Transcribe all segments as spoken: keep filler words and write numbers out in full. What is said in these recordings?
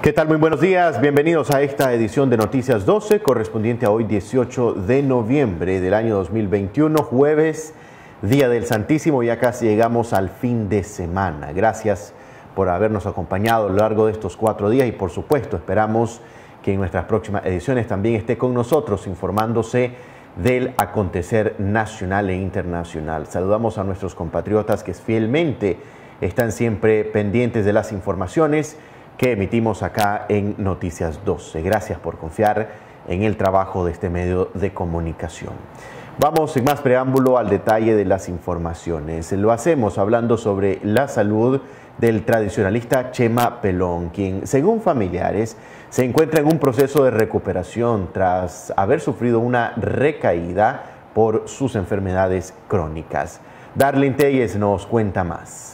¿Qué tal? Muy buenos días. Bienvenidos a esta edición de Noticias doce, correspondiente a hoy dieciocho de noviembre del año dos mil veintiuno, jueves, Día del Santísimo. Ya casi llegamos al fin de semana. Gracias por habernos acompañado a lo largo de estos cuatro días y por supuesto esperamos que en nuestras próximas ediciones también esté con nosotros informándose del acontecer nacional e internacional. Saludamos a nuestros compatriotas que fielmente están siempre pendientes de las informaciones que emitimos acá en Noticias doce. Gracias por confiar en el trabajo de este medio de comunicación. Vamos sin más preámbulo al detalle de las informaciones. Lo hacemos hablando sobre la salud del tradicionalista Chema Pelón, quien, según familiares, se encuentra en un proceso de recuperación tras haber sufrido una recaída por sus enfermedades crónicas. Darlene Telles nos cuenta más.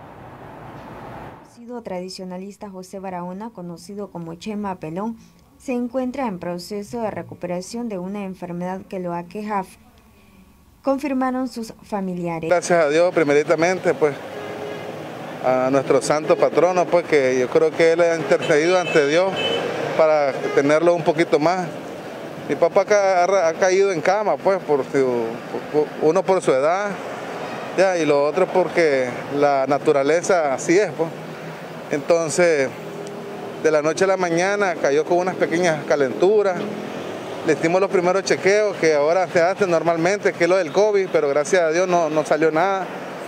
Tradicionalista José Barahona, conocido como Chema Pelón, se encuentra en proceso de recuperación de una enfermedad que lo aqueja, confirmaron sus familiares. Gracias a Dios, primeritamente, pues, a nuestro santo patrono, pues, que yo creo que él ha intercedido ante Dios para tenerlo un poquito más. Mi papá ha, ha caído en cama, pues, por su, por, uno por su edad, ya, y lo otro porque la naturaleza así es, pues. Entonces, de la noche a la mañana cayó con unas pequeñas calenturas. Le hicimos los primeros chequeos que ahora se hacen normalmente, que es lo del COVID, pero gracias a Dios no, no salió nada.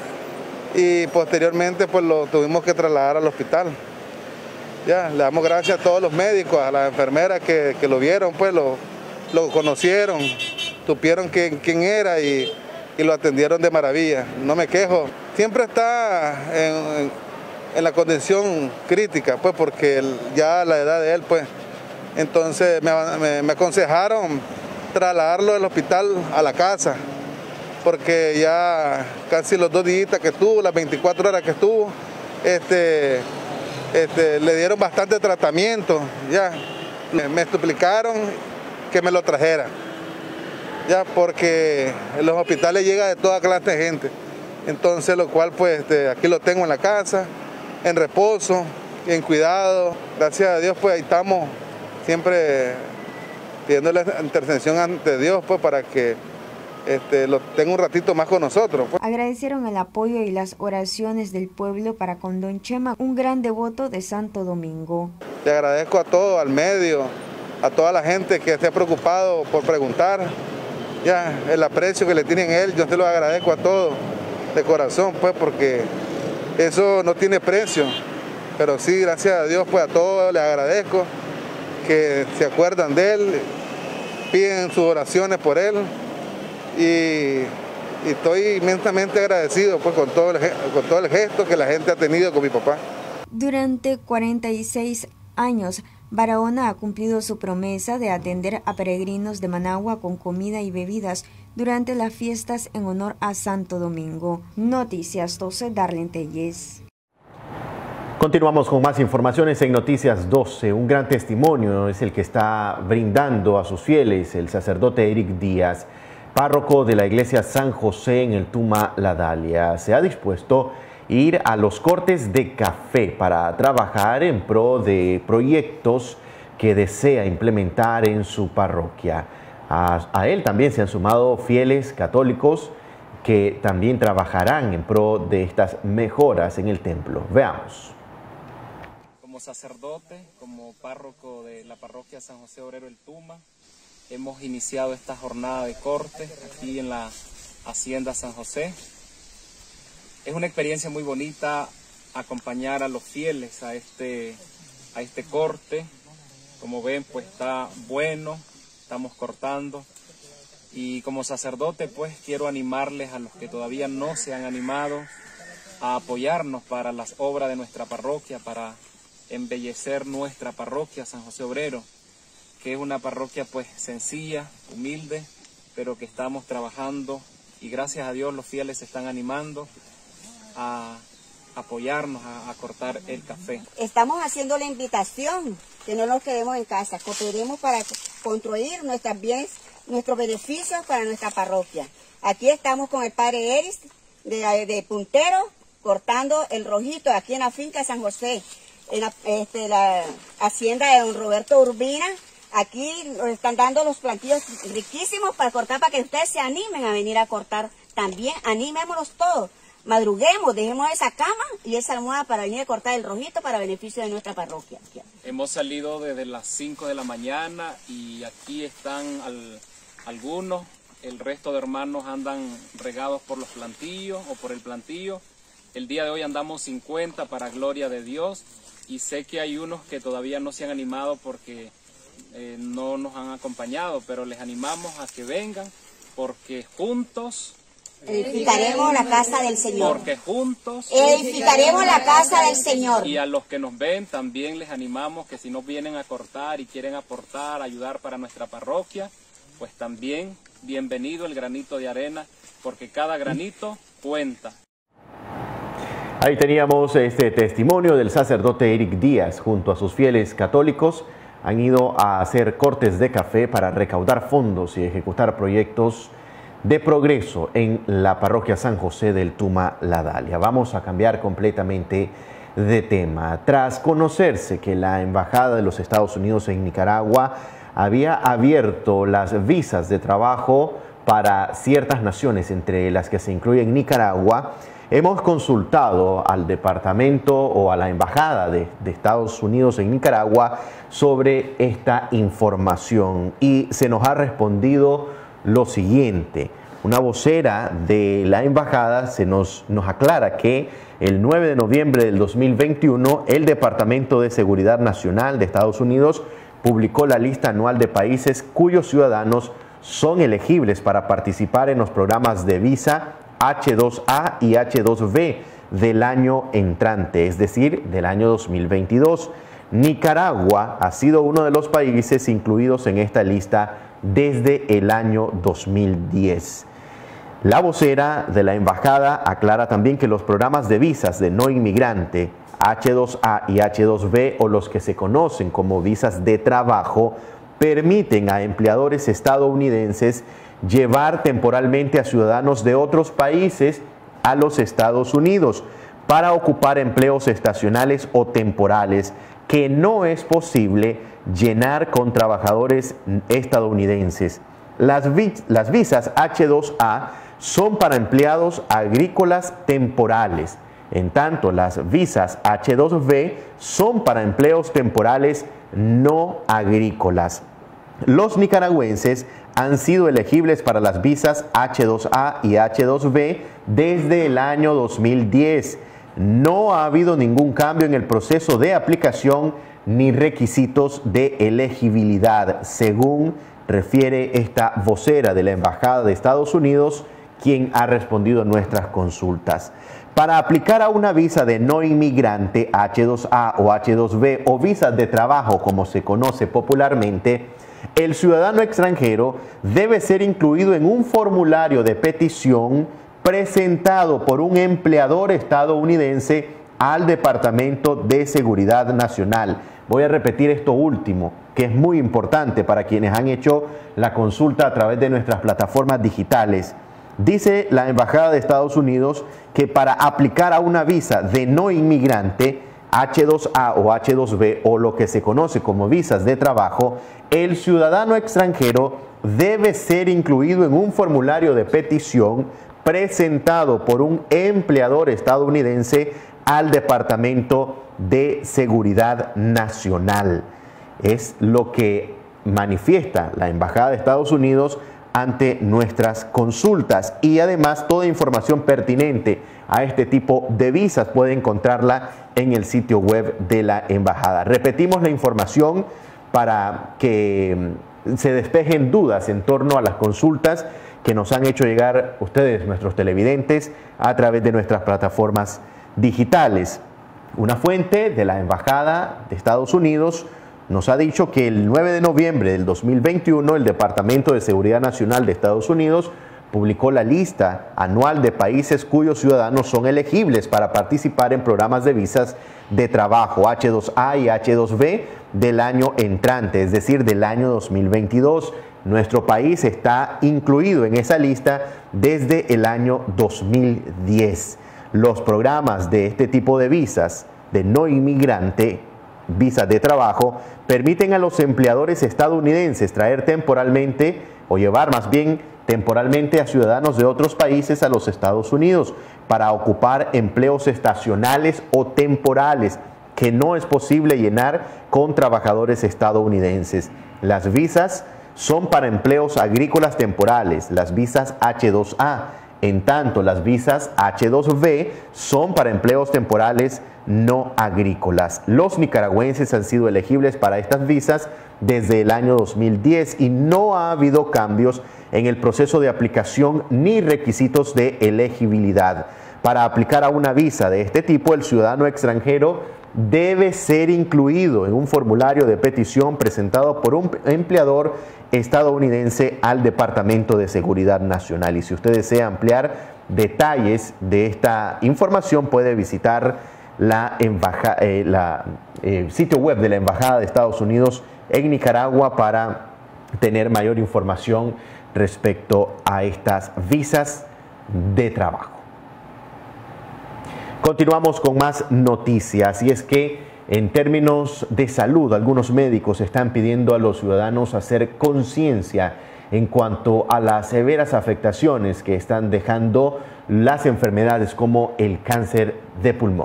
Y posteriormente pues lo tuvimos que trasladar al hospital. Ya, le damos gracias a todos los médicos, a las enfermeras que, que lo vieron, pues lo, lo conocieron, supieron quién, quién era y, y lo atendieron de maravilla. No me quejo. Siempre está en... en en la condición crítica, pues porque él, ya la edad de él, pues, entonces me, me, me aconsejaron trasladarlo del hospital a la casa, porque ya casi los dos días que estuvo, las veinticuatro horas que estuvo, este, este, le dieron bastante tratamiento, ya, me, me suplicaron que me lo trajera, ya, porque en los hospitales llega de toda clase de gente, entonces lo cual, pues, este, aquí lo tengo en la casa, en reposo, en cuidado. Gracias a Dios, pues ahí estamos siempre pidiéndole intercesión ante Dios, pues para que este, lo tenga un ratito más con nosotros. Pues. Agradecieron el apoyo y las oraciones del pueblo para con don Chema, un gran devoto de Santo Domingo. Le agradezco a todo, al medio, a toda la gente que se ha preocupado por preguntar, ya, el aprecio que le tienen a él, yo se lo agradezco a todos de corazón, pues porque eso no tiene precio, pero sí, gracias a Dios, pues a todos les agradezco que se acuerdan de él, piden sus oraciones por él y, y estoy inmensamente agradecido pues, con, todo el, con todo el gesto que la gente ha tenido con mi papá. Durante cuarenta y seis años, Barahona ha cumplido su promesa de atender a peregrinos de Managua con comida y bebidas durante las fiestas en honor a Santo Domingo. Noticias doce, Darlene Telles. Continuamos con más informaciones en Noticias doce. Un gran testimonio es el que está brindando a sus fieles el sacerdote Eric Díaz, párroco de la iglesia San José en el Tuma La Dalia. Se ha dispuesto a ir a los cortes de café para trabajar en pro de proyectos que desea implementar en su parroquia. A, a él también se han sumado fieles católicos que también trabajarán en pro de estas mejoras en el templo. Veamos. Como sacerdote, como párroco de la parroquia San José Obrero El Tuma, hemos iniciado esta jornada de corte aquí en la Hacienda San José. Es una experiencia muy bonita acompañar a los fieles a este, a este corte. Como ven, pues está bueno, estamos cortando. Y como sacerdote, pues quiero animarles a los que todavía no se han animado a apoyarnos para las obras de nuestra parroquia, para embellecer nuestra parroquia San José Obrero, que es una parroquia pues sencilla, humilde, pero que estamos trabajando y gracias a Dios los fieles se están animando a apoyarnos a, a cortar el café. Estamos haciendo la invitación que no nos quedemos en casa, cooperemos para construir nuestros bienes, nuestros beneficios para nuestra parroquia. Aquí estamos con el padre Eris de, de Puntero cortando el rojito aquí en la finca San José. en la, este, la hacienda de don Roberto Urbina. Aquí nos están dando los plantillos riquísimos para cortar, para que ustedes se animen a venir a cortar también. Animémonos todos, madruguemos, dejemos esa cama y esa almohada para venir a cortar el rojito para beneficio de nuestra parroquia. Hemos salido desde las cinco de la mañana y aquí están al, algunos, el resto de hermanos andan regados por los plantillos o por el plantillo. El día de hoy andamos cincuenta para gloria de Dios y sé que hay unos que todavía no se han animado porque eh, no nos han acompañado, pero les animamos a que vengan porque juntos edificaremos la casa del Señor. Porque juntos edificaremos la casa del Señor. Y a los que nos ven también les animamos que si no vienen a cortar y quieren aportar, ayudar para nuestra parroquia, pues también bienvenido el granito de arena, porque cada granito cuenta. Ahí teníamos este testimonio del sacerdote Eric Díaz. Junto a sus fieles católicos han ido a hacer cortes de café para recaudar fondos y ejecutar proyectos de progreso en la parroquia San José del Tuma, La Dalia. Vamos a cambiar completamente de tema. Tras conocerse que la Embajada de los Estados Unidos en Nicaragua había abierto las visas de trabajo para ciertas naciones, entre las que se incluyen Nicaragua, hemos consultado al departamento o a la Embajada de, de Estados Unidos en Nicaragua sobre esta información y se nos ha respondido lo siguiente. Una vocera de la embajada se nos, nos aclara que el nueve de noviembre del dos mil veintiuno el Departamento de Seguridad Nacional de Estados Unidos publicó la lista anual de países cuyos ciudadanos son elegibles para participar en los programas de visa H dos A y H dos B del año entrante, es decir, del año dos mil veintidós. Nicaragua ha sido uno de los países incluidos en esta lista desde el año dos mil diez. La vocera de la embajada aclara también que los programas de visas de no inmigrante H dos A y H dos B, o los que se conocen como visas de trabajo, permiten a empleadores estadounidenses llevar temporalmente a ciudadanos de otros países a los Estados Unidos para ocupar empleos estacionales o temporales que no es posible llenar con trabajadores estadounidenses. Las, vi las visas H dos A son para empleados agrícolas temporales, en tanto las visas H dos B son para empleos temporales no agrícolas. Los nicaragüenses han sido elegibles para las visas H dos A y H dos B desde el año dos mil diez. No ha habido ningún cambio en el proceso de aplicación ni requisitos de elegibilidad, según refiere esta vocera de la Embajada de Estados Unidos, quien ha respondido a nuestras consultas. Para aplicar a una visa de no inmigrante H dos A o H dos B, o visas de trabajo como se conoce popularmente, el ciudadano extranjero debe ser incluido en un formulario de petición presentado por un empleador estadounidense al Departamento de Seguridad Nacional. Voy a repetir esto último, que es muy importante para quienes han hecho la consulta a través de nuestras plataformas digitales. Dice la Embajada de Estados Unidos que para aplicar a una visa de no inmigrante H dos A o H dos B, o lo que se conoce como visas de trabajo, el ciudadano extranjero debe ser incluido en un formulario de petición presentado por un empleador estadounidense al Departamento de Seguridad Nacional. Es lo que manifiesta la Embajada de Estados Unidos ante nuestras consultas, y además toda información pertinente a este tipo de visas puede encontrarla en el sitio web de la Embajada. Repetimos la información para que se despejen dudas en torno a las consultas que nos han hecho llegar ustedes, nuestros televidentes, a través de nuestras plataformas digitales. Una fuente de la Embajada de Estados Unidos nos ha dicho que el nueve de noviembre del dos mil veintiuno el Departamento de Seguridad Nacional de Estados Unidos publicó la lista anual de países cuyos ciudadanos son elegibles para participar en programas de visas de trabajo H dos A y H dos B del año entrante, es decir, del año dos mil veintidós. Nuestro país está incluido en esa lista desde el año dos mil diez. Los programas de este tipo de visas de no inmigrante visas de trabajo, permiten a los empleadores estadounidenses traer temporalmente o llevar más bien temporalmente a ciudadanos de otros países a los Estados Unidos para ocupar empleos estacionales o temporales que no es posible llenar con trabajadores estadounidenses. Las visas son para empleos agrícolas temporales, las visas H dos A. En tanto, las visas H dos B son para empleos temporales no agrícolas. Los nicaragüenses han sido elegibles para estas visas desde el año dos mil diez y no ha habido cambios en el proceso de aplicación ni requisitos de elegibilidad. Para aplicar a una visa de este tipo, el ciudadano extranjero debe ser incluido en un formulario de petición presentado por un empleador estadounidense al Departamento de Seguridad Nacional. Y si usted desea ampliar detalles de esta información, puede visitar la, embaja, eh, la eh, sitio web de la Embajada de Estados Unidos en Nicaragua para tener mayor información respecto a estas visas de trabajo. Continuamos con más noticias, y es que en términos de salud, algunos médicos están pidiendo a los ciudadanos hacer conciencia en cuanto a las severas afectaciones que están dejando las enfermedades como el cáncer de pulmón.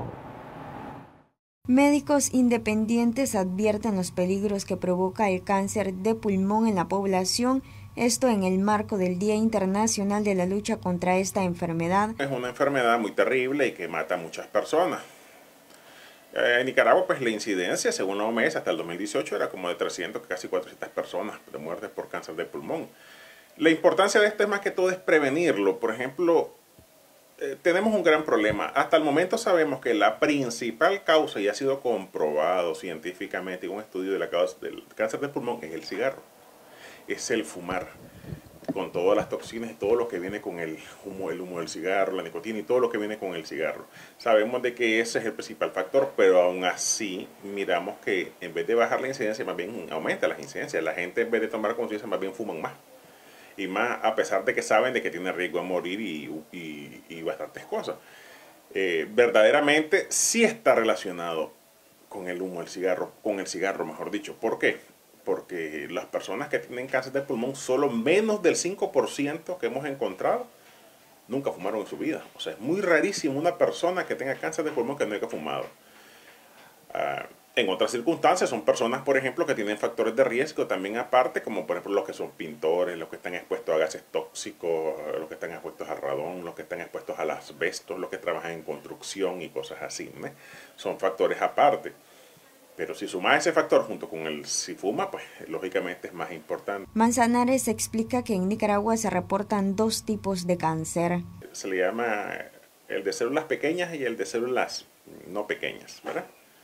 Médicos independientes advierten los peligros que provoca el cáncer de pulmón en la población, esto en el marco del Día Internacional de la Lucha contra esta enfermedad. Es una enfermedad muy terrible y que mata a muchas personas. Eh, en Nicaragua, pues la incidencia, según la O M S, hasta el dos mil dieciocho era como de trescientas, casi cuatrocientas personas de muertes por cáncer de pulmón. La importancia de esto es más que todo es prevenirlo. Por ejemplo, eh, tenemos un gran problema. Hasta el momento sabemos que la principal causa, y ha sido comprobado científicamente en un estudio de la causa del cáncer de pulmón, es el cigarro. Es el fumar, con todas las toxinas y todo lo que viene con el humo, el humo del cigarro, la nicotina y todo lo que viene con el cigarro. Sabemos de que ese es el principal factor, pero aún así miramos que en vez de bajar la incidencia, más bien aumenta las incidencias. La gente, en vez de tomar conciencia, más bien fuman más. Y más a pesar de que saben de que tiene riesgo a morir y, y, y bastantes cosas. Eh, verdaderamente sí está relacionado con el humo del cigarro, con el cigarro mejor dicho. ¿Por qué? Porque las personas que tienen cáncer de pulmón, solo menos del cinco por ciento que hemos encontrado, nunca fumaron en su vida. O sea, es muy rarísimo una persona que tenga cáncer de pulmón que no haya fumado. Uh, en otras circunstancias son personas, por ejemplo, que tienen factores de riesgo también aparte, como por ejemplo los que son pintores, los que están expuestos a gases tóxicos, los que están expuestos al radón, los que están expuestos al asbesto, los que trabajan en construcción y cosas así, ¿no? Son factores aparte. Pero si suma ese factor junto con el si fuma, pues lógicamente es más importante. Manzanares explica que en Nicaragua se reportan dos tipos de cáncer. Se le llama el de células pequeñas y el de células no pequeñas, ¿verdad?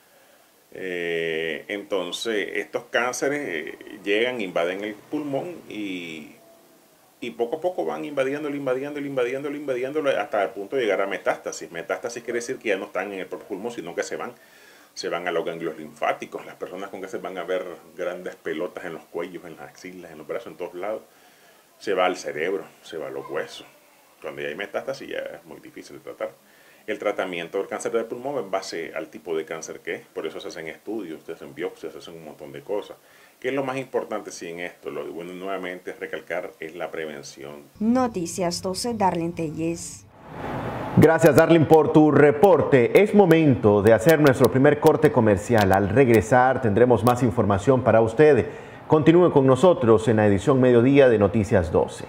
Eh, entonces estos cánceres eh, llegan, invaden el pulmón y, y poco a poco van invadiéndolo, invadiéndolo, invadiéndolo, invadiéndolo hasta el punto de llegar a metástasis. Metástasis quiere decir que ya no están en el propio pulmón, sino que se van. Se van a los ganglios linfáticos. Las personas con cáncer van a ver grandes pelotas en los cuellos, en las axilas, en los brazos, en todos lados. Se va al cerebro, se va a los huesos. Cuando ya hay metástasis ya es muy difícil de tratar. El tratamiento del cáncer del pulmón es en base al tipo de cáncer que es. Por eso se hacen estudios, se hacen biopsias, se hacen un montón de cosas. ¿Qué es lo más importante sí, en esto? Lo bueno nuevamente es recalcar es la prevención. Noticias doce, Darlene Telles. Gracias, Darlene, por tu reporte. Es momento de hacer nuestro primer corte comercial. Al regresar tendremos más información para usted. Continúe con nosotros en la edición mediodía de Noticias doce.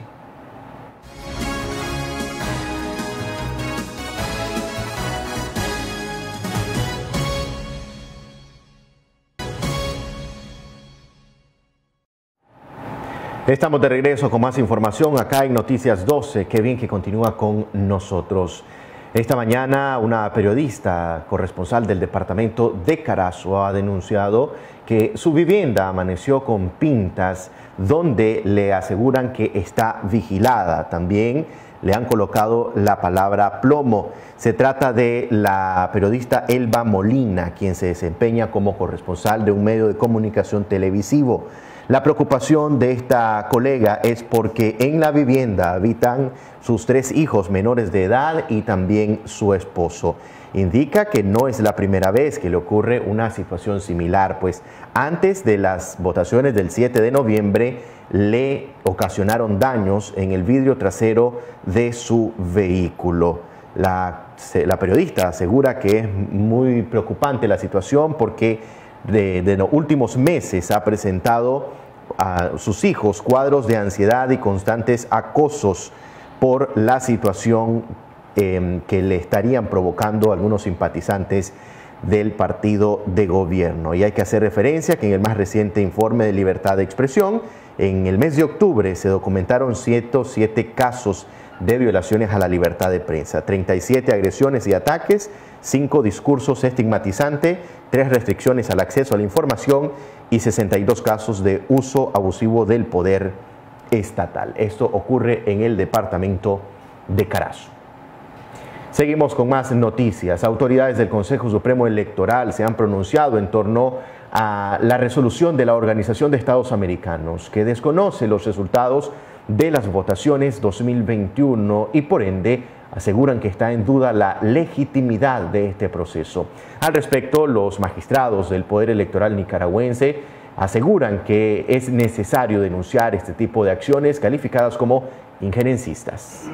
Estamos de regreso con más información acá en Noticias doce. Qué bien que continúa con nosotros. Esta mañana una periodista corresponsal del departamento de Carazo ha denunciado que su vivienda amaneció con pintas donde le aseguran que está vigilada. También le han colocado la palabra plomo. Se trata de la periodista Elba Molina, quien se desempeña como corresponsal de un medio de comunicación televisivo. La preocupación de esta colega es porque en la vivienda habitan sus tres hijos menores de edad y también su esposo. Indica que no es la primera vez que le ocurre una situación similar, pues antes de las votaciones del siete de noviembre le ocasionaron daños en el vidrio trasero de su vehículo. La, la periodista asegura que es muy preocupante la situación porque de, de los últimos meses ha presentado a sus hijos cuadros de ansiedad y constantes acosos por la situación eh, que le estarían provocando algunos simpatizantes del partido de gobierno. Y hay que hacer referencia que en el más reciente informe de libertad de expresión, en el mes de octubre se documentaron ciento siete casos de violaciones a la libertad de prensa, treinta y siete agresiones y ataques, cinco discursos estigmatizantes, tres restricciones al acceso a la información y sesenta y dos casos de uso abusivo del poder estatal. Esto ocurre en el departamento de Carazo. Seguimos con más noticias. Autoridades del Consejo Supremo Electoral se han pronunciado en torno a la resolución de la Organización de Estados Americanos que desconoce los resultados de las votaciones dos mil veintiuno y por ende aseguran que está en duda la legitimidad de este proceso. Al respecto, los magistrados del Poder Electoral nicaragüense aseguran que es necesario denunciar este tipo de acciones calificadas como injerencistas.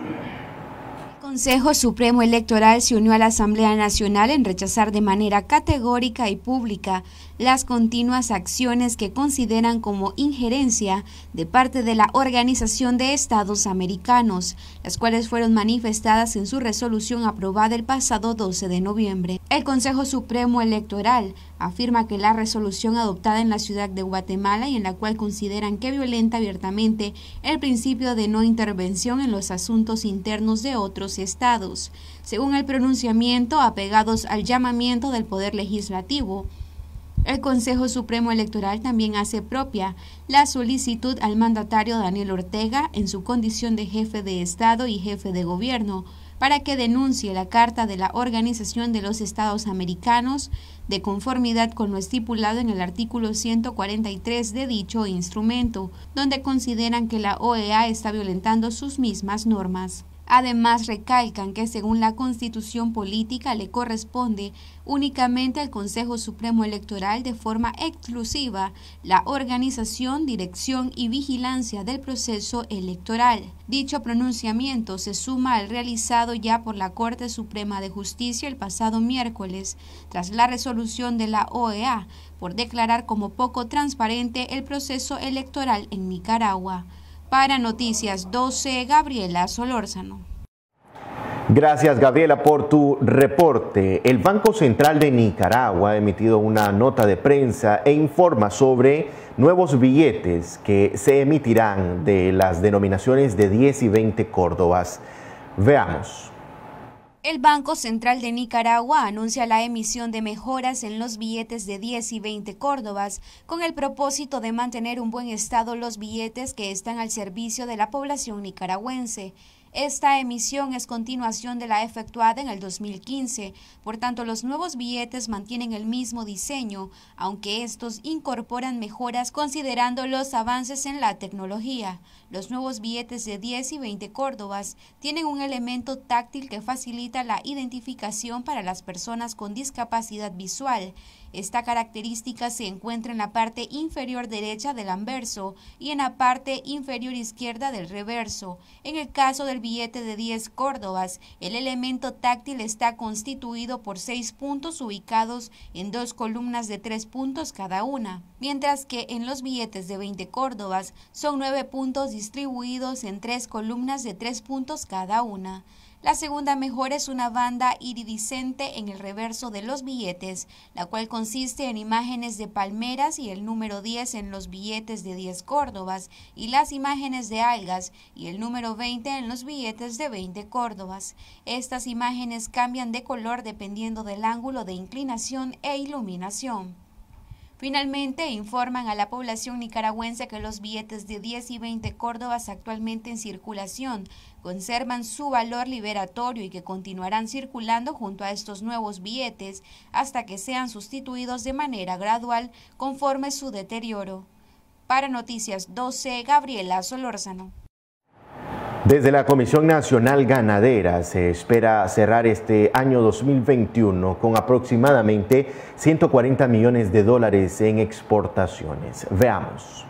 El Consejo Supremo Electoral se unió a la Asamblea Nacional en rechazar de manera categórica y pública las continuas acciones que consideran como injerencia de parte de la Organización de Estados Americanos, las cuales fueron manifestadas en su resolución aprobada el pasado doce de noviembre. El Consejo Supremo Electoral afirma que la resolución adoptada en la ciudad de Guatemala y en la cual consideran que violenta abiertamente el principio de no intervención en los asuntos internos de otros estados, según el pronunciamiento apegados al llamamiento del Poder Legislativo. El Consejo Supremo Electoral también hace propia la solicitud al mandatario Daniel Ortega en su condición de jefe de Estado y jefe de gobierno para que denuncie la Carta de la Organización de los Estados Americanos de conformidad con lo estipulado en el artículo ciento cuarenta y tres de dicho instrumento, donde consideran que la O E A está violentando sus mismas normas. Además, recalcan que según la Constitución Política le corresponde únicamente al Consejo Supremo Electoral de forma exclusiva la organización, dirección y vigilancia del proceso electoral. Dicho pronunciamiento se suma al realizado ya por la Corte Suprema de Justicia el pasado miércoles, tras la resolución de la O E A por declarar como poco transparente el proceso electoral en Nicaragua. Para Noticias doce, Gabriela Solórzano. Gracias, Gabriela, por tu reporte. El Banco Central de Nicaragua ha emitido una nota de prensa e informa sobre nuevos billetes que se emitirán de las denominaciones de diez y veinte córdobas. Veamos. El Banco Central de Nicaragua anuncia la emisión de mejoras en los billetes de diez y veinte córdobas con el propósito de mantener un buen estado los billetes que están al servicio de la población nicaragüense. Esta emisión es continuación de la efectuada en el dos mil quince, por tanto los nuevos billetes mantienen el mismo diseño, aunque estos incorporan mejoras considerando los avances en la tecnología. Los nuevos billetes de diez y veinte córdobas tienen un elemento táctil que facilita la identificación para las personas con discapacidad visual. Esta característica se encuentra en la parte inferior derecha del anverso y en la parte inferior izquierda del reverso. En el caso del billete de diez córdobas, el elemento táctil está constituido por seis puntos ubicados en dos columnas de tres puntos cada una, mientras que en los billetes de veinte córdobas son nueve puntos distribuidos en tres columnas de tres puntos cada una. La segunda mejora es una banda iridiscente en el reverso de los billetes, la cual consiste en imágenes de palmeras y el número diez en los billetes de diez córdobas y las imágenes de algas y el número veinte en los billetes de veinte córdobas. Estas imágenes cambian de color dependiendo del ángulo de inclinación e iluminación. Finalmente, informan a la población nicaragüense que los billetes de diez y veinte córdobas actualmente en circulación conservan su valor liberatorio y que continuarán circulando junto a estos nuevos billetes hasta que sean sustituidos de manera gradual conforme su deterioro. Para Noticias doce, Gabriela Solórzano. Desde la Comisión Nacional Ganadera se espera cerrar este año dos mil veintiuno con aproximadamente ciento cuarenta millones de dólares en exportaciones. Veamos.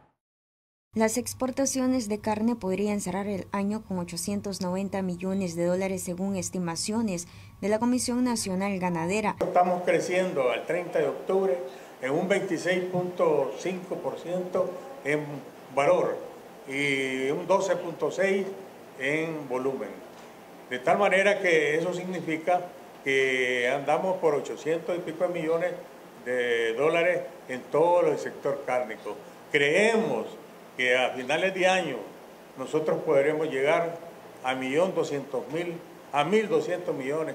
Las exportaciones de carne podrían cerrar el año con ochocientos noventa millones de dólares según estimaciones de la Comisión Nacional Ganadera. Estamos creciendo al treinta de octubre en un veintiséis punto cinco por ciento en valor y un doce punto seis por ciento en volumen. De tal manera que eso significa que andamos por ochocientos y pico de millones de dólares en todo el sector cárnico. Creemos que a finales de año nosotros podremos llegar a un millón doscientos mil, a mil doscientos millones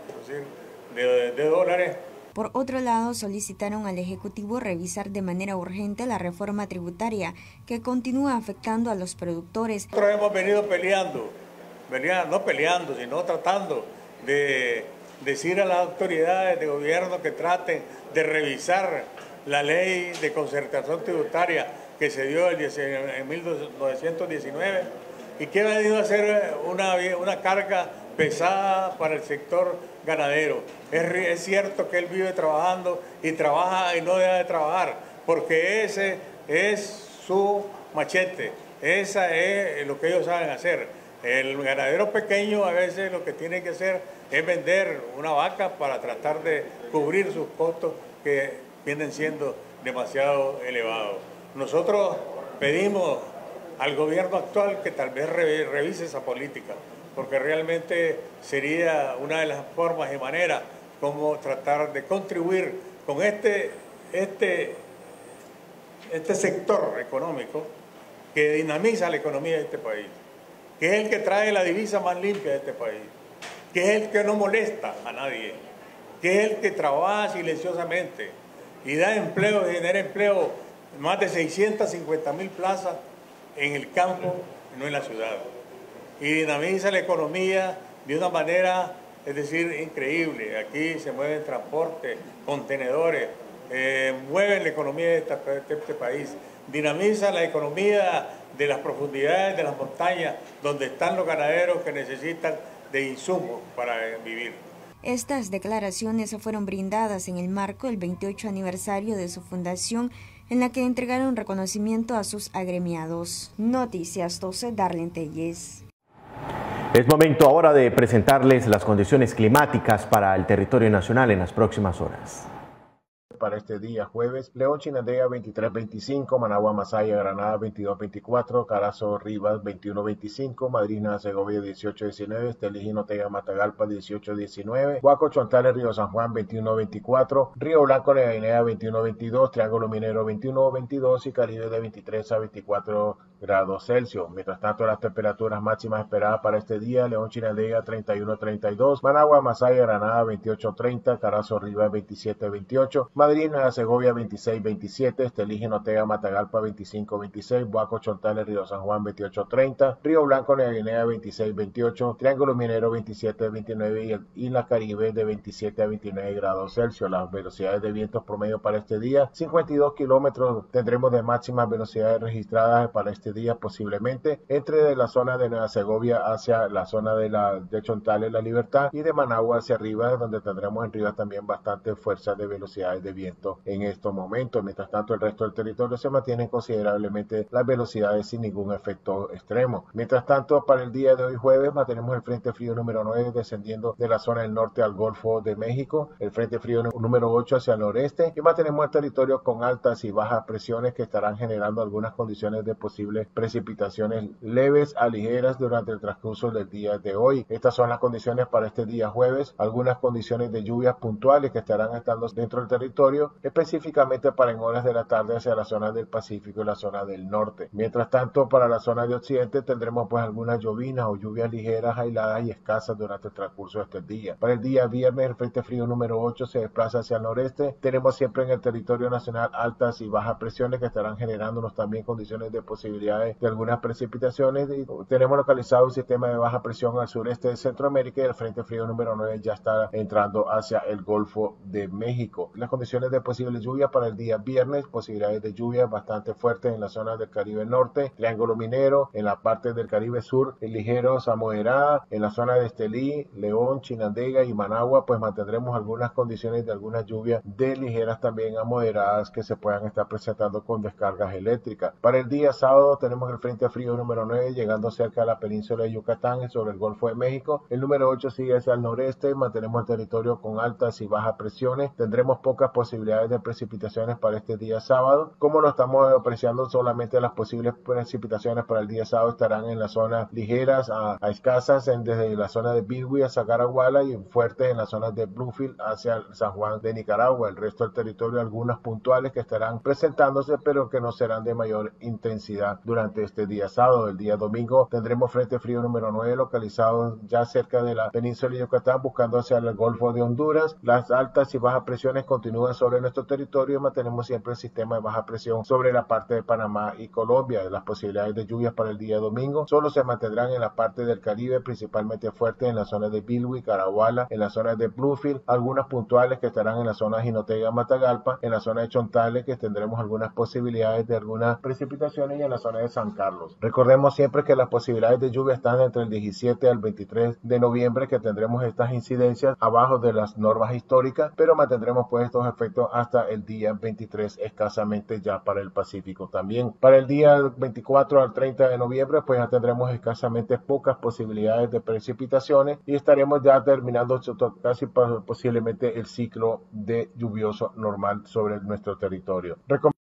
de, de dólares. Por otro lado, solicitaron al Ejecutivo revisar de manera urgente la reforma tributaria que continúa afectando a los productores. Nosotros hemos venido peleando, venía, no peleando, sino tratando de decir a las autoridades de gobierno que traten de revisar la ley de concertación tributaria que se dio en mil novecientos diecinueve y que ha venido a ser una, una carga pesada para el sector ganadero. Es, es cierto que él vive trabajando y trabaja y no deja de trabajar, porque ese es su machete, esa es lo que ellos saben hacer. El ganadero pequeño a veces lo que tiene que hacer es vender una vaca para tratar de cubrir sus costos que vienen siendo demasiado elevados. Nosotros pedimos al gobierno actual que tal vez revise esa política, porque realmente sería una de las formas y maneras como tratar de contribuir con este, este, este sector económico que dinamiza la economía de este país, que es el que trae la divisa más limpia de este país, que es el que no molesta a nadie, que es el que trabaja silenciosamente y da empleo, genera empleo, más de seiscientas cincuenta mil plazas en el campo, no en la ciudad. Y dinamiza la economía de una manera, es decir, increíble. Aquí se mueven transportes, contenedores, eh, mueven la economía de este, de este país. Dinamiza la economía de las profundidades de las montañas, donde están los ganaderos que necesitan de insumos para vivir. Estas declaraciones fueron brindadas en el marco del veintiocho aniversario de su fundación, en la que entregaron reconocimiento a sus agremiados. Noticias doce, Darlene Telles. Es momento ahora de presentarles las condiciones climáticas para el territorio nacional en las próximas horas. Para este día jueves, León Chinandega veintitrés veinticinco, Managua Masaya Granada veintidós veinticuatro, Carazo Rivas veintiuno veinticinco, Madrid Nueva Segovia dieciocho diecinueve, Estelí Jinotega Matagalpa dieciocho diecinueve, Huaco Chontales Río San Juan veintiuno veinticuatro, Río Blanco Nueva Guinea veintiuno veintidós, Triángulo Minero veintiuno veintidós y Caribe de veintitrés a veinticuatro grados Celsius. Mientras tanto, las temperaturas máximas esperadas para este día: León Chinandega treinta y uno treinta y dos, Managua Masaya Granada veintiocho treinta, Carazo Rivas veintisiete veintiocho, Madrid Nueva Segovia veintiséis veintisiete, Estelí Jinotega Matagalpa veinticinco veintiséis, Huaco Chontales Río San Juan veintiocho treinta, Río Blanco Nueva Guinea veintiséis veintiocho, Triángulo Minero veintisiete veintinueve y, el, y la Caribe de veintisiete a veintinueve grados Celsius. Las velocidades de vientos promedio para este día: cincuenta y dos kilómetros tendremos de máximas velocidades registradas para este día, posiblemente entre de la zona de Nueva Segovia hacia la zona de, la, de Chontales La Libertad y de Managua hacia arriba, donde tendremos en Rivas también bastante fuerza de velocidades de viento en estos momentos. Mientras tanto, el resto del territorio se mantienen considerablemente las velocidades sin ningún efecto extremo. Mientras tanto, para el día de hoy jueves mantenemos el frente frío número nueve descendiendo de la zona del norte al Golfo de México, el frente frío número ocho hacia el noreste, y mantenemos el territorio con altas y bajas presiones que estarán generando algunas condiciones de posibles precipitaciones leves a ligeras durante el transcurso del día de hoy. Estas son las condiciones para este día jueves, algunas condiciones de lluvias puntuales que estarán estando dentro del territorio, específicamente para en horas de la tarde hacia la zona del Pacífico y la zona del norte. Mientras tanto, para la zona de occidente tendremos pues algunas llovinas o lluvias ligeras, aisladas y escasas durante el transcurso de este día. Para el día viernes, el frente frío número ocho se desplaza hacia el noreste. Tenemos siempre en el territorio nacional altas y bajas presiones que estarán generándonos también condiciones de posibilidades de algunas precipitaciones. Y tenemos localizado un sistema de baja presión al sureste de Centroamérica y el frente frío número nueve ya está entrando hacia el Golfo de México. Las condiciones condiciones de posible lluvia para el día viernes, posibilidades de lluvia bastante fuertes en las zonas del Caribe Norte, Triángulo Minero, en la parte del Caribe Sur, ligeros a moderada, en la zona de Estelí, León, Chinandega y Managua, pues mantendremos algunas condiciones de algunas lluvias de ligeras también a moderadas que se puedan estar presentando con descargas eléctricas. Para el día sábado tenemos el Frente Frío número nueve llegando cerca de la península de Yucatán sobre el Golfo de México. El número ocho sigue hacia el noreste, mantenemos el territorio con altas y bajas presiones. Tendremos pocas posibilidades de precipitaciones para este día sábado. Como lo estamos apreciando, solamente las posibles precipitaciones para el día sábado estarán en las zonas ligeras a, a escasas en, desde la zona de Bilwi a Zacaraguala y fuertes en las zonas de Bluefield hacia San Juan de Nicaragua. El resto del territorio, algunas puntuales que estarán presentándose, pero que no serán de mayor intensidad durante este día sábado. El día domingo tendremos Frente Frío número nueve localizado ya cerca de la península de Yucatán, buscando hacia el Golfo de Honduras. Las altas y bajas presiones continúan sobre nuestro territorio y mantenemos siempre el sistema de baja presión sobre la parte de Panamá y Colombia. Las posibilidades de lluvias para el día domingo solo se mantendrán en la parte del Caribe, principalmente fuertes en la zona de Bilwi, Caraguala, en la zona de Bluefield, algunas puntuales que estarán en la zona de Jinotega, Matagalpa, en la zona de Chontales, que tendremos algunas posibilidades de algunas precipitaciones, y en la zona de San Carlos. Recordemos siempre que las posibilidades de lluvia están entre el diecisiete al veintitrés de noviembre, que tendremos estas incidencias abajo de las normas históricas, pero mantendremos pues estos efectos hasta el día veintitrés escasamente ya para el Pacífico también. Para el día veinticuatro al treinta de noviembre pues ya tendremos escasamente pocas posibilidades de precipitaciones y estaremos ya terminando casi posiblemente el ciclo de lluvioso normal sobre nuestro territorio. Recom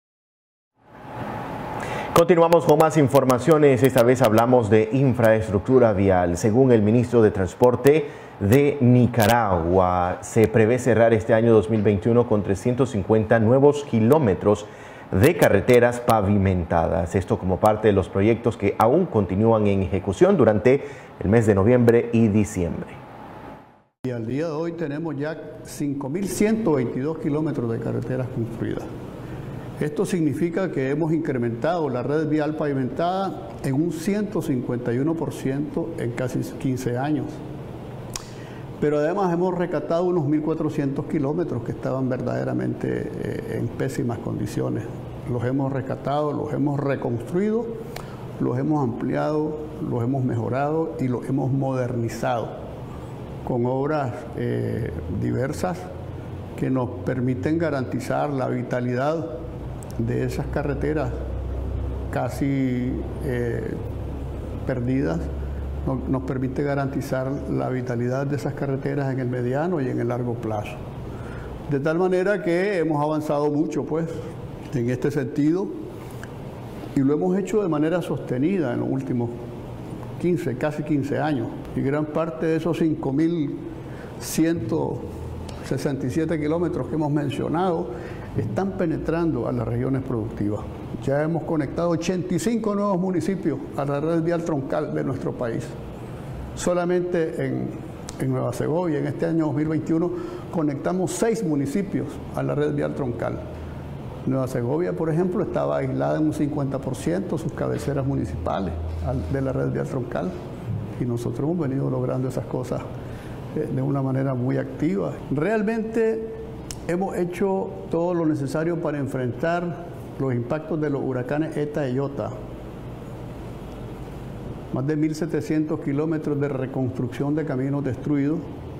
Continuamos con más informaciones. Esta vez hablamos de infraestructura vial. Según el ministro de Transporte de Nicaragua, se prevé cerrar este año dos mil veintiuno con trescientos cincuenta nuevos kilómetros de carreteras pavimentadas. Esto como parte de los proyectos que aún continúan en ejecución durante el mes de noviembre y diciembre. Y al día de hoy tenemos ya cinco mil ciento veintidós kilómetros de carreteras construidas. Esto significa que hemos incrementado la red vial pavimentada en un ciento cincuenta y uno por ciento en casi quince años. Pero además hemos rescatado unos mil cuatrocientos kilómetros que estaban verdaderamente eh, en pésimas condiciones. Los hemos rescatado, los hemos reconstruido, los hemos ampliado, los hemos mejorado y los hemos modernizado con obras eh, diversas que nos permiten garantizar la vitalidad de esas carreteras casi eh, perdidas. Nos, nos permite garantizar la vitalidad de esas carreteras en el mediano y en el largo plazo. De tal manera que hemos avanzado mucho pues en este sentido y lo hemos hecho de manera sostenida en los últimos quince, casi quince años. Y gran parte de esos cinco mil ciento sesenta y siete kilómetros que hemos mencionado están penetrando a las regiones productivas. Ya hemos conectado ochenta y cinco nuevos municipios a la red vial troncal de nuestro país. Solamente en, en Nueva Segovia, en este año dos mil veintiuno, conectamos seis municipios a la red vial troncal. Nueva Segovia, por ejemplo, estaba aislada en un cincuenta por ciento sus cabeceras municipales de la red vial troncal y nosotros hemos venido logrando esas cosas de una manera muy activa. Realmente hemos hecho todo lo necesario para enfrentar los impactos de los huracanes Eta y Iota. Más de mil setecientos kilómetros de reconstrucción de caminos destruidos,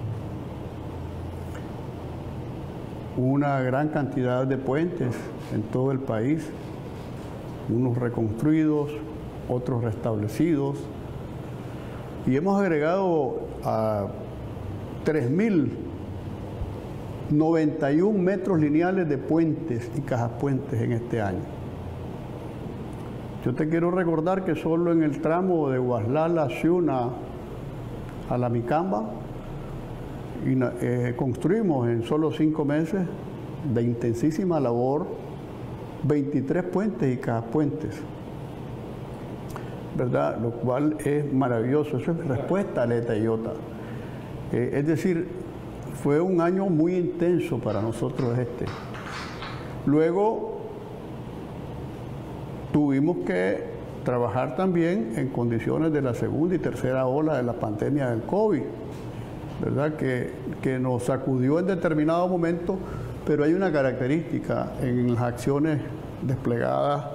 una gran cantidad de puentes en todo el país, unos reconstruidos, otros restablecidos, y hemos agregado a tres mil noventa y un metros lineales de puentes y cajapuentes en este año. Yo te quiero recordar que solo en el tramo de Guaslala, Ciuna a La Micamba, y, eh, construimos en solo cinco meses de intensísima labor veintitrés puentes y cajapuentes, ¿verdad? Lo cual es maravilloso. Eso es respuesta a Eta y Iota. Eh, es decir, fue un año muy intenso para nosotros este. Luego tuvimos que trabajar también en condiciones de la segunda y tercera ola de la pandemia del COVID, ¿verdad? Que, que nos sacudió en determinado momento pero hay una característica en las acciones desplegadas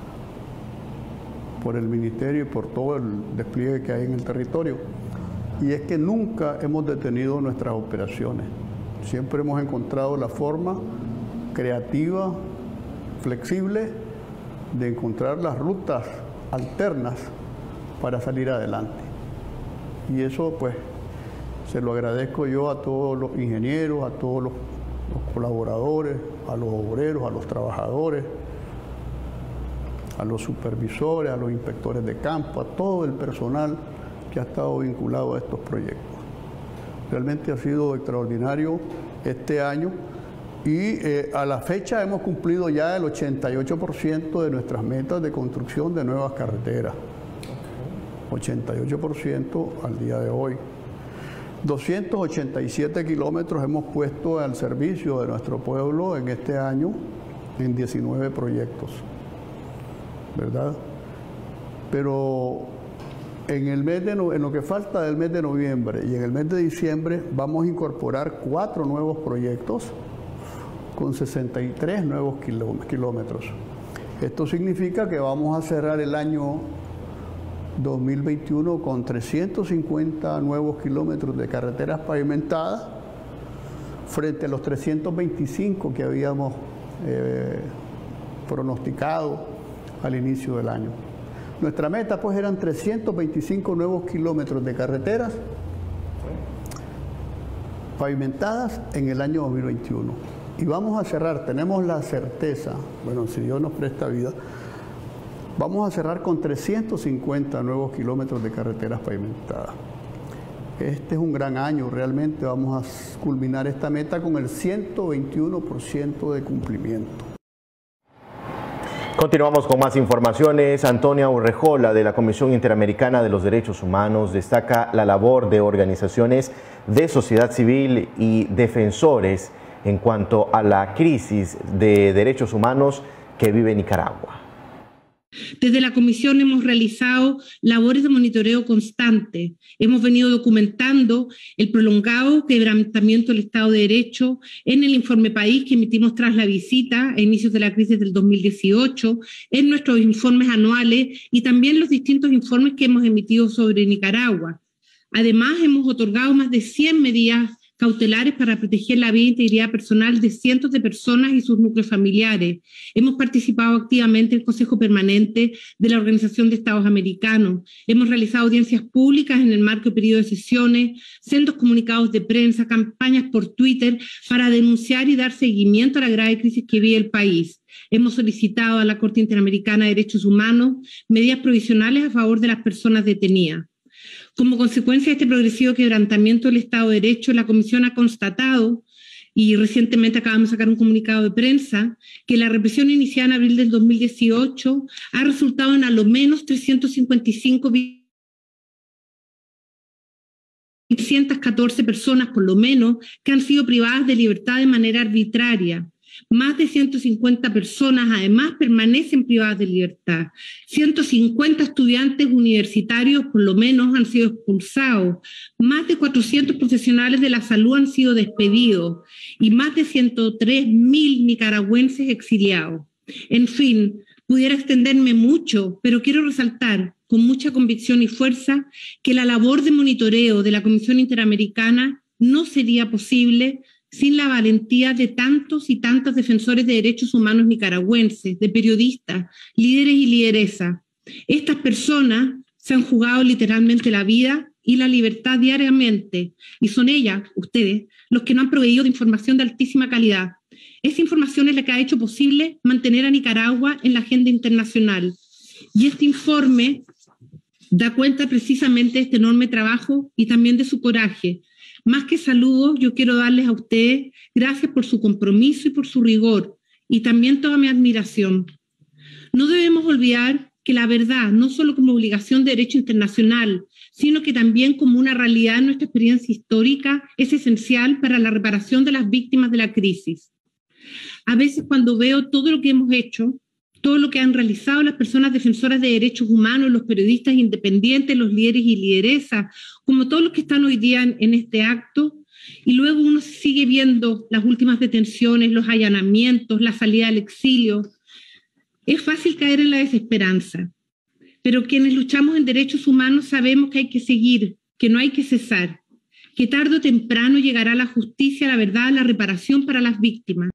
por el Ministerio y por todo el despliegue que hay en el territorio, y es que nunca hemos detenido nuestras operaciones. Siempre hemos encontrado la forma creativa, flexible, de encontrar las rutas alternas para salir adelante. Y eso, pues, se lo agradezco yo a todos los ingenieros, a todos los, los colaboradores, a los obreros, a los trabajadores, a los supervisores, a los inspectores de campo, a todo el personal que ha estado vinculado a estos proyectos. Realmente ha sido extraordinario este año y eh, a la fecha hemos cumplido ya el ochenta y ocho por ciento de nuestras metas de construcción de nuevas carreteras. ochenta y ocho por ciento al día de hoy. doscientos ochenta y siete kilómetros hemos puesto al servicio de nuestro pueblo en este año en diecinueve proyectos, ¿verdad? Pero en, el mes de no, en lo que falta del mes de noviembre y en el mes de diciembre vamos a incorporar cuatro nuevos proyectos con sesenta y tres nuevos kilómetros. Esto significa que vamos a cerrar el año dos mil veintiuno con trescientos cincuenta nuevos kilómetros de carreteras pavimentadas frente a los trescientos veinticinco que habíamos eh, pronosticado al inicio del año. Nuestra meta pues eran trescientos veinticinco nuevos kilómetros de carreteras pavimentadas en el año dos mil veintiuno. Y vamos a cerrar, tenemos la certeza, bueno, si Dios nos presta vida, vamos a cerrar con trescientos cincuenta nuevos kilómetros de carreteras pavimentadas. Este es un gran año, realmente vamos a culminar esta meta con el ciento veintiuno por ciento de cumplimiento. Continuamos con más informaciones. Antonia Urrejola, de la Comisión Interamericana de los Derechos Humanos, destaca la labor de organizaciones de sociedad civil y defensores en cuanto a la crisis de derechos humanos que vive Nicaragua. Desde la Comisión hemos realizado labores de monitoreo constante. Hemos venido documentando el prolongado quebrantamiento del Estado de Derecho en el informe país que emitimos tras la visita a inicios de la crisis del dos mil dieciocho, en nuestros informes anuales y también los distintos informes que hemos emitido sobre Nicaragua. Además, hemos otorgado más de cien medidas cautelares para proteger la vida e integridad personal de cientos de personas y sus núcleos familiares. Hemos participado activamente en el Consejo Permanente de la Organización de Estados Americanos. Hemos realizado audiencias públicas en el marco de periodo de sesiones, sendos comunicados de prensa, campañas por Twitter para denunciar y dar seguimiento a la grave crisis que vive el país. Hemos solicitado a la Corte Interamericana de Derechos Humanos medidas provisionales a favor de las personas detenidas. Como consecuencia de este progresivo quebrantamiento del Estado de Derecho, la Comisión ha constatado, y recientemente acabamos de sacar un comunicado de prensa, que la represión iniciada en abril del dos mil dieciocho ha resultado en a lo menos trescientas cincuenta y cinco seiscientas catorce personas, por lo menos, que han sido privadas de libertad de manera arbitraria. Más de ciento cincuenta personas, además, permanecen privadas de libertad. ciento cincuenta estudiantes universitarios, por lo menos, han sido expulsados. Más de cuatrocientos profesionales de la salud han sido despedidos. Y más de ciento tres mil nicaragüenses exiliados. En fin, pudiera extenderme mucho, pero quiero resaltar con mucha convicción y fuerza que la labor de monitoreo de la Comisión Interamericana no sería posible sin la valentía de tantos y tantas defensores de derechos humanos nicaragüenses, de periodistas, líderes y lideresas. Estas personas se han jugado literalmente la vida y la libertad diariamente, y son ellas, ustedes, los que nos han proveído de información de altísima calidad. Esa información es la que ha hecho posible mantener a Nicaragua en la agenda internacional. Y este informe da cuenta precisamente de este enorme trabajo y también de su coraje. Más que saludos, yo quiero darles a ustedes gracias por su compromiso y por su rigor, y también toda mi admiración. No debemos olvidar que la verdad, no solo como obligación de derecho internacional, sino que también como una realidad en nuestra experiencia histórica, es esencial para la reparación de las víctimas de la crisis. A veces cuando veo todo lo que hemos hecho, todo lo que han realizado las personas defensoras de derechos humanos, los periodistas independientes, los líderes y lideresas, como todos los que están hoy día en, en este acto, y luego uno sigue viendo las últimas detenciones, los allanamientos, la salida al exilio. Es fácil caer en la desesperanza, pero quienes luchamos en derechos humanos sabemos que hay que seguir, que no hay que cesar, que tarde o temprano llegará la justicia, la verdad, la reparación para las víctimas.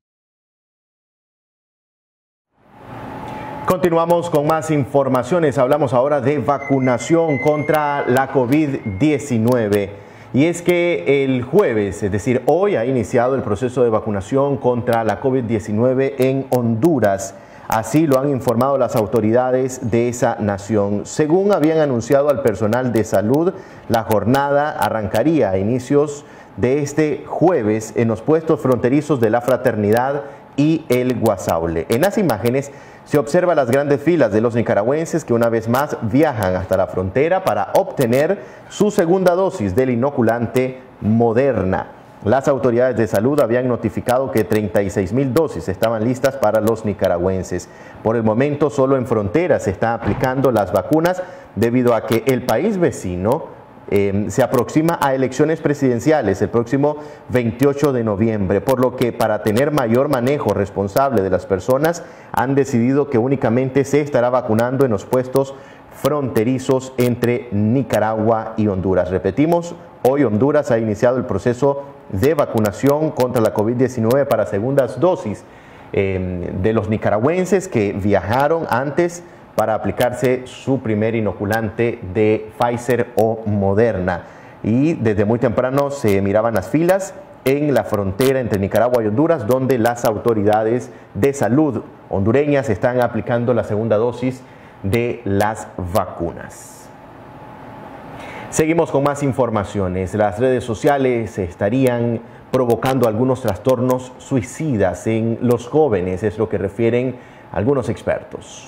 Continuamos con más informaciones. Hablamos ahora de vacunación contra la COVID diecinueve. Y es que el jueves, es decir, hoy ha iniciado el proceso de vacunación contra la COVID diecinueve en Honduras. Así lo han informado las autoridades de esa nación. Según habían anunciado al personal de salud, la jornada arrancaría a inicios de este jueves en los puestos fronterizos de la Fraternidad y el Guasaule. En las imágenes se observan las grandes filas de los nicaragüenses que una vez más viajan hasta la frontera para obtener su segunda dosis del inoculante Moderna. Las autoridades de salud habían notificado que treinta y seis mil dosis estaban listas para los nicaragüenses. Por el momento, solo en frontera se están aplicando las vacunas debido a que el país vecino eh, se aproxima a elecciones presidenciales el próximo veintiocho de noviembre, por lo que para tener mayor manejo responsable de las personas han decidido que únicamente se estará vacunando en los puestos fronterizos entre Nicaragua y Honduras. Repetimos, hoy Honduras ha iniciado el proceso de vacunación contra la COVID diecinueve para segundas dosis eh, de los nicaragüenses que viajaron antes para aplicarse su primer inoculante de Pfizer o Moderna. Y desde muy temprano se miraban las filas en la frontera entre Nicaragua y Honduras, donde las autoridades de salud hondureñas están aplicando la segunda dosis de las vacunas. Seguimos con más informaciones. Las redes sociales estarían provocando algunos trastornos suicidas en los jóvenes, es lo que refieren algunos expertos.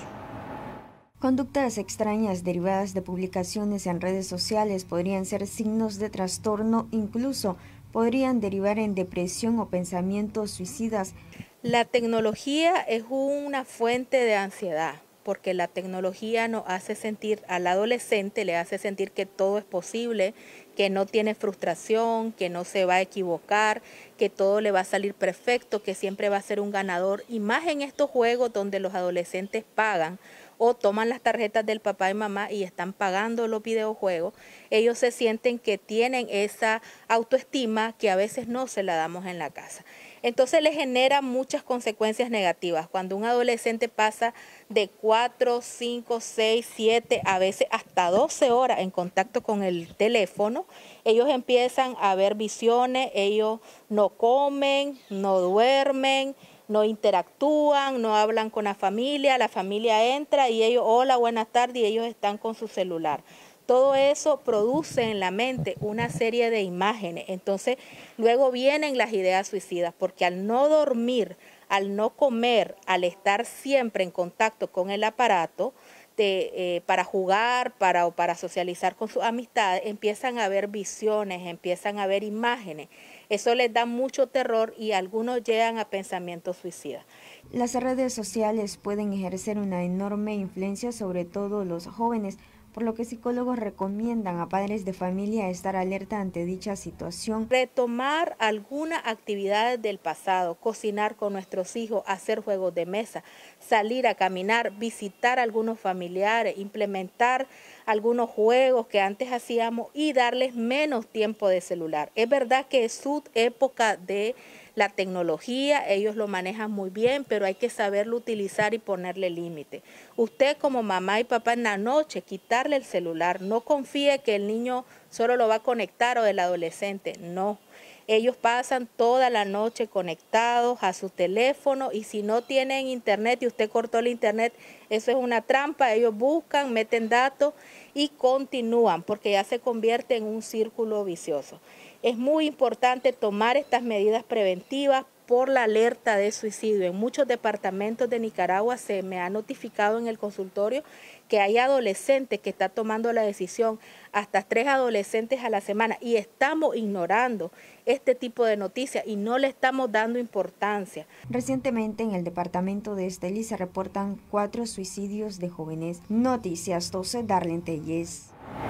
Conductas extrañas derivadas de publicaciones en redes sociales podrían ser signos de trastorno, incluso podrían derivar en depresión o pensamientos suicidas. La tecnología es una fuente de ansiedad, porque la tecnología nos hace sentir, al adolescente le hace sentir que todo es posible, que no tiene frustración, que no se va a equivocar, que todo le va a salir perfecto, que siempre va a ser un ganador. Y más en estos juegos donde los adolescentes pagan o toman las tarjetas del papá y mamá y están pagando los videojuegos, ellos se sienten que tienen esa autoestima que a veces no se la damos en la casa. Entonces les genera muchas consecuencias negativas. Cuando un adolescente pasa de cuatro, cinco, seis, siete, a veces hasta doce horas en contacto con el teléfono, ellos empiezan a ver visiones, ellos no comen, no duermen, no interactúan, no hablan con la familia, la familia entra y ellos, hola, buenas tardes, y ellos están con su celular. Todo eso produce en la mente una serie de imágenes. Entonces, luego vienen las ideas suicidas, porque al no dormir, al no comer, al estar siempre en contacto con el aparato, de, eh, para jugar, para, o para socializar con sus amistades, empiezan a ver visiones, empiezan a ver imágenes. Eso les da mucho terror y algunos llegan a pensamientos suicidas. Las redes sociales pueden ejercer una enorme influencia sobre todo los jóvenes, por lo que psicólogos recomiendan a padres de familia estar alerta ante dicha situación. Retomar algunas actividades del pasado, cocinar con nuestros hijos, hacer juegos de mesa, salir a caminar, visitar a algunos familiares, implementar algunos juegos que antes hacíamos y darles menos tiempo de celular. Es verdad que es su época de la tecnología, ellos lo manejan muy bien, pero hay que saberlo utilizar y ponerle límite. Usted como mamá y papá en la noche, quitarle el celular, no confíe que el niño solo lo va a conectar o el adolescente, no. Ellos pasan toda la noche conectados a su teléfono y si no tienen internet y usted cortó el internet, eso es una trampa. Ellos buscan, meten datos y continúan porque ya se convierte en un círculo vicioso. Es muy importante tomar estas medidas preventivas por la alerta de suicidio. En muchos departamentos de Nicaragua se me ha notificado en el consultorio que hay adolescentes que están tomando la decisión, hasta tres adolescentes a la semana, y estamos ignorando este tipo de noticias y no le estamos dando importancia. Recientemente en el departamento de Estelí se reportan cuatro suicidios de jóvenes. Noticias doce, Darlene Telles.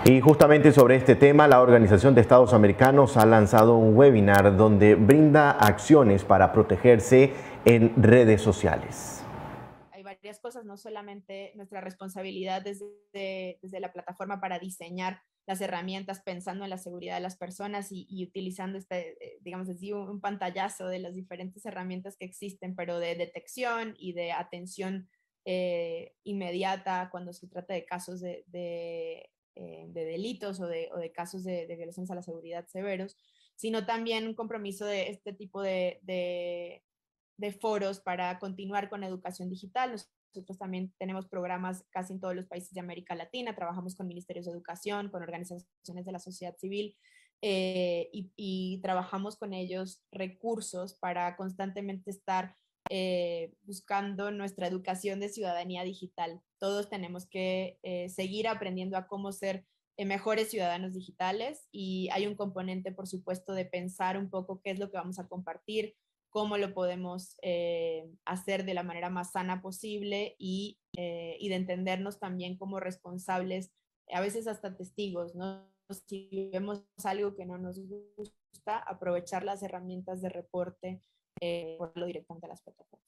Y justamente sobre este tema, la Organización de Estados Americanos ha lanzado un webinar donde brinda acciones para protegerse en redes sociales. Hay varias cosas, no solamente nuestra responsabilidad desde, desde la plataforma para diseñar las herramientas pensando en la seguridad de las personas y, y utilizando este, digamos así, un, un pantallazo de las diferentes herramientas que existen, pero de detección y de atención eh, inmediata cuando se trata de casos de, de Eh, de delitos o de, o de casos de, de violaciones a la seguridad severos, sino también un compromiso de este tipo de, de, de foros para continuar con educación digital. Nosotros también tenemos programas casi en todos los países de América Latina, trabajamos con ministerios de educación, con organizaciones de la sociedad civil eh, y, y trabajamos con ellos recursos para constantemente estar Eh, buscando nuestra educación de ciudadanía digital. Todos tenemos que eh, seguir aprendiendo a cómo ser eh, mejores ciudadanos digitales y hay un componente, por supuesto, de pensar un poco qué es lo que vamos a compartir, cómo lo podemos eh, hacer de la manera más sana posible y, eh, y de entendernos también como responsables, a veces hasta testigos, ¿no? Si vemos algo que no nos gusta, aprovechar las herramientas de reporte Eh, ponerlo directamente a las plataformas.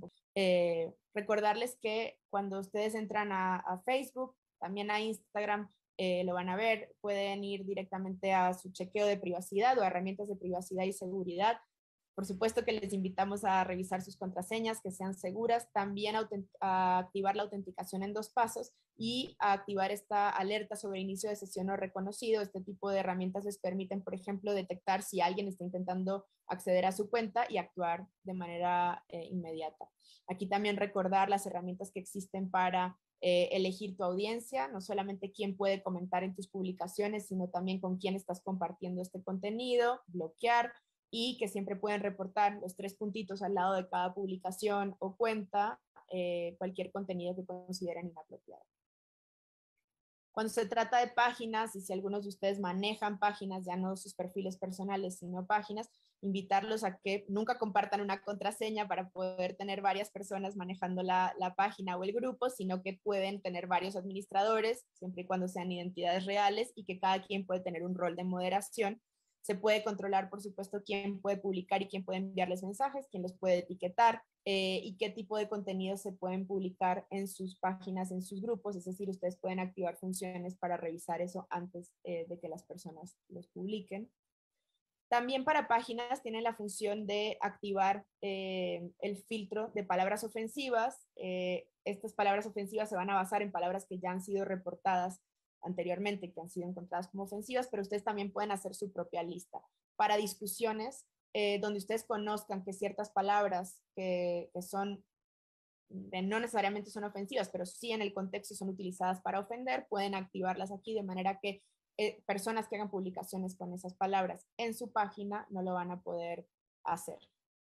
Eh, recordarles que cuando ustedes entran a, a Facebook, también a Instagram, eh, lo van a ver, pueden ir directamente a su chequeo de privacidad o a herramientas de privacidad y seguridad. Por supuesto que les invitamos a revisar sus contraseñas, que sean seguras, también a, a activar la autenticación en dos pasos y a activar esta alerta sobre inicio de sesión no reconocido. Este tipo de herramientas les permiten, por ejemplo, detectar si alguien está intentando acceder a su cuenta y actuar de manera eh, inmediata. Aquí también recordar las herramientas que existen para eh, elegir tu audiencia, no solamente quién puede comentar en tus publicaciones, sino también con quién estás compartiendo este contenido, bloquear, y que siempre pueden reportar los tres puntitos al lado de cada publicación o cuenta eh, cualquier contenido que consideren inapropiado. Cuando se trata de páginas, y si algunos de ustedes manejan páginas, ya no sus perfiles personales, sino páginas, invitarlos a que nunca compartan una contraseña para poder tener varias personas manejando la, la página o el grupo, sino que pueden tener varios administradores, siempre y cuando sean identidades reales, y que cada quien puede tener un rol de moderación. Se puede controlar, por supuesto, quién puede publicar y quién puede enviarles mensajes, quién los puede etiquetar eh, y qué tipo de contenidos se pueden publicar en sus páginas, en sus grupos. Es decir, ustedes pueden activar funciones para revisar eso antes eh, de que las personas los publiquen. También para páginas tienen la función de activar eh, el filtro de palabras ofensivas. Eh, estas palabras ofensivas se van a basar en palabras que ya han sido reportadas anteriormente, que han sido encontradas como ofensivas, pero ustedes también pueden hacer su propia lista. Para discusiones eh, donde ustedes conozcan que ciertas palabras que, que son, eh, no necesariamente son ofensivas, pero sí en el contexto son utilizadas para ofender, pueden activarlas aquí de manera que eh, personas que hagan publicaciones con esas palabras en su página no lo van a poder hacer.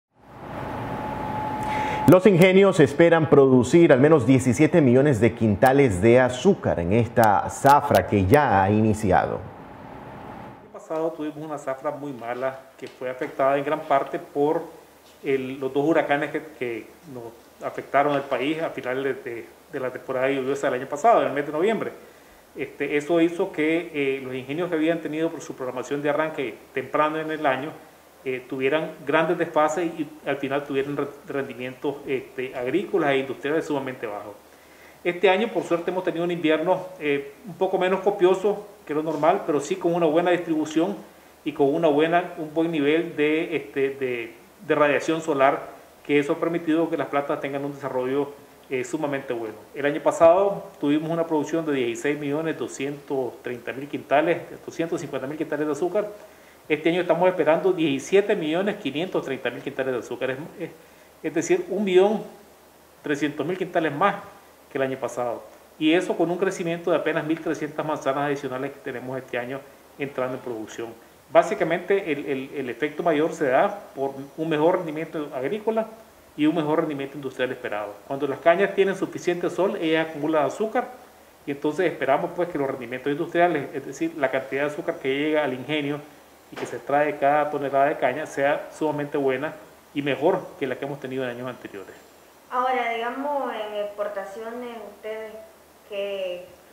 Los ingenios esperan producir al menos diecisiete millones de quintales de azúcar en esta zafra que ya ha iniciado. El año pasado tuvimos una zafra muy mala que fue afectada en gran parte por el, los dos huracanes que, que nos afectaron al país a finales de, de la temporada lluviosa del año pasado, en el mes de noviembre. Este, eso hizo que eh, los ingenios que habían tenido por su programación de arranque temprano en el año Eh, tuvieran grandes desfases y al final tuvieran rendimientos este, agrícolas e industriales sumamente bajos. Este año, por suerte, hemos tenido un invierno eh, un poco menos copioso que lo normal, pero sí con una buena distribución y con una buena, un buen nivel de, este, de, de radiación solar, que eso ha permitido que las plantas tengan un desarrollo eh, sumamente bueno. El año pasado tuvimos una producción de dieciséis millones doscientos treinta mil quintales, doscientos cincuenta mil quintales de azúcar. Este año estamos esperando diecisiete millones quinientos treinta mil quintales de azúcar, es, es, es decir, un millón trescientos mil quintales más que el año pasado. Y eso con un crecimiento de apenas mil trescientas manzanas adicionales que tenemos este año entrando en producción. Básicamente el, el, el efecto mayor se da por un mejor rendimiento agrícola y un mejor rendimiento industrial esperado. Cuando las cañas tienen suficiente sol, ellas acumulan azúcar y entonces esperamos pues que los rendimientos industriales, es decir, la cantidad de azúcar que llega al ingenio y que se extrae cada tonelada de caña sea sumamente buena y mejor que la que hemos tenido en años anteriores. Ahora, digamos, en exportaciones, ustedes, ¿qué,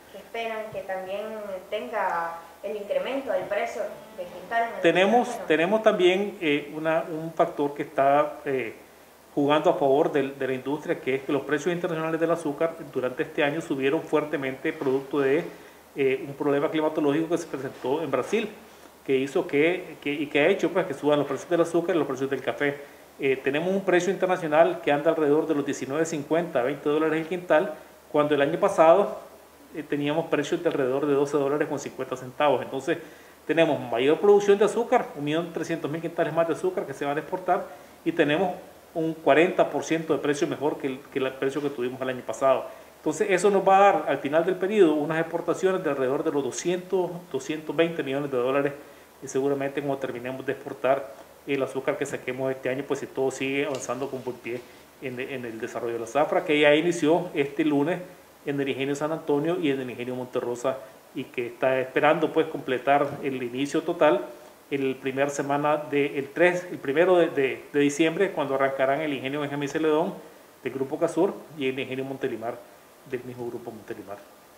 esperan que también tenga el incremento del precio vegetal? Tenemos, tenemos también eh, una, un factor que está eh, jugando a favor de, de la industria, que es que los precios internacionales del azúcar durante este año subieron fuertemente producto de eh, un problema climatológico que se presentó en Brasil, que hizo que, que, y que ha hecho pues, que suban los precios del azúcar y los precios del café. Eh, tenemos un precio internacional que anda alrededor de los diecinueve cincuenta, veinte dólares el quintal, cuando el año pasado eh, teníamos precios de alrededor de doce dólares con cincuenta centavos. Entonces tenemos mayor producción de azúcar, un millón trescientos mil quintales más de azúcar que se van a exportar, y tenemos un cuarenta por ciento de precio mejor que el, que el precio que tuvimos el año pasado. Entonces eso nos va a dar al final del periodo unas exportaciones de alrededor de los doscientos, doscientos veinte millones de dólares, y seguramente cuando terminemos de exportar el azúcar que saquemos este año, pues si todo sigue avanzando con buen pie en, en el desarrollo de la zafra, que ya inició este lunes en el ingenio San Antonio y en el ingenio Monterrosa, y que está esperando pues completar el inicio total el primer semana de, el tres, el primero de, de, de diciembre, cuando arrancarán el ingenio Benjamín Celedón del Grupo Casur y el ingenio Montelimar del mismo Grupo Montelimar.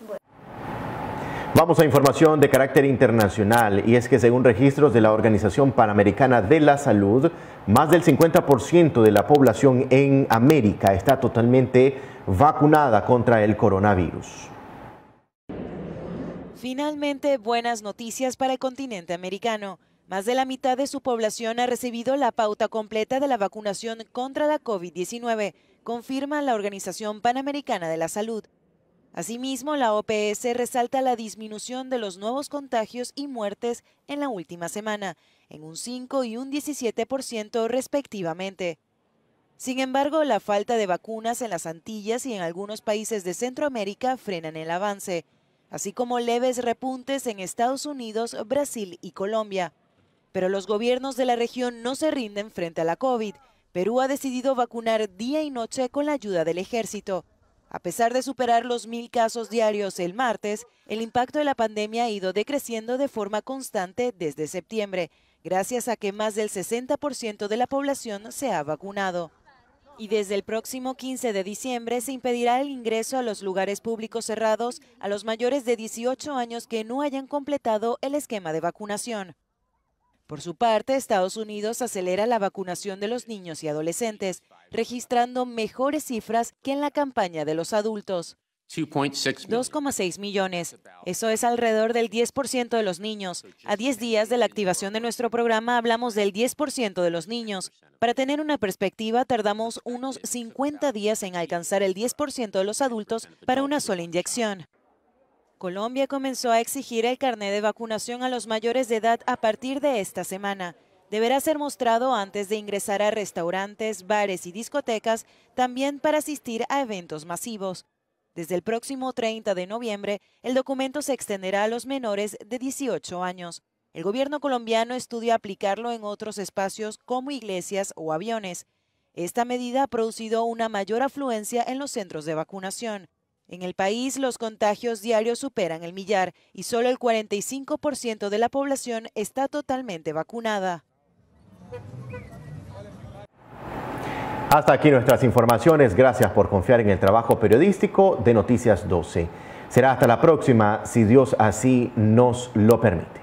Vamos a información de carácter internacional, y es que según registros de la Organización Panamericana de la Salud, más del cincuenta por ciento de la población en América está totalmente vacunada contra el coronavirus. Finalmente, buenas noticias para el continente americano. Más de la mitad de su población ha recibido la pauta completa de la vacunación contra la COVID diecinueve, confirma la Organización Panamericana de la Salud. Asimismo, la O P S resalta la disminución de los nuevos contagios y muertes en la última semana, en un cinco y un diecisiete por ciento respectivamente. Sin embargo, la falta de vacunas en las Antillas y en algunos países de Centroamérica frenan el avance, así como leves repuntes en Estados Unidos, Brasil y Colombia. Pero los gobiernos de la región no se rinden frente a la COVID. Perú ha decidido vacunar día y noche con la ayuda del ejército. A pesar de superar los mil casos diarios el martes, el impacto de la pandemia ha ido decreciendo de forma constante desde septiembre, gracias a que más del sesenta por ciento de la población se ha vacunado. Y desde el próximo quince de diciembre se impedirá el ingreso a los lugares públicos cerrados a los mayores de dieciocho años que no hayan completado el esquema de vacunación. Por su parte, Estados Unidos acelera la vacunación de los niños y adolescentes, registrando mejores cifras que en la campaña de los adultos. dos coma seis millones. Eso es alrededor del diez por ciento de los niños. A diez días de la activación de nuestro programa hablamos del diez por ciento de los niños. Para tener una perspectiva, tardamos unos cincuenta días en alcanzar el diez por ciento de los adultos para una sola inyección. Colombia comenzó a exigir el carné de vacunación a los mayores de edad a partir de esta semana. Deberá ser mostrado antes de ingresar a restaurantes, bares y discotecas, también para asistir a eventos masivos. Desde el próximo treinta de noviembre, el documento se extenderá a los menores de dieciocho años. El gobierno colombiano estudia aplicarlo en otros espacios como iglesias o aviones. Esta medida ha producido una mayor afluencia en los centros de vacunación. En el país, los contagios diarios superan el millar y solo el cuarenta y cinco por ciento de la población está totalmente vacunada. Hasta aquí nuestras informaciones. Gracias por confiar en el trabajo periodístico de Noticias doce. Será hasta la próxima, si Dios así nos lo permite.